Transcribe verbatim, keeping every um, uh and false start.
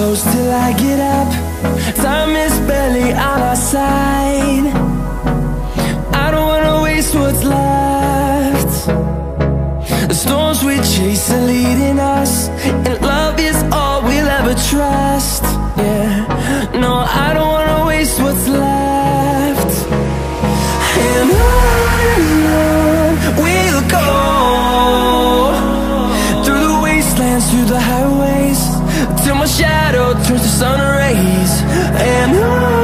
close till I get up. Time is barely on our side. I don't wanna waste what's left. The storms we chase are leading us, and love is all we'll ever trust. Yeah, no, I don't wanna waste what's left. And on we'll go, through the wastelands, through the highways, till my shadow turns to sun rays. And on